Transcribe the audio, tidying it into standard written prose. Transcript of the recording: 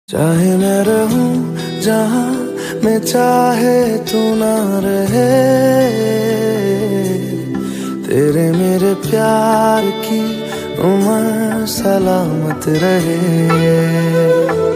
चाहे मैं रहूं जहां मैं चाहे तू ना रहे, तेरे मेरे प्यार की उम्र सलामत रहे।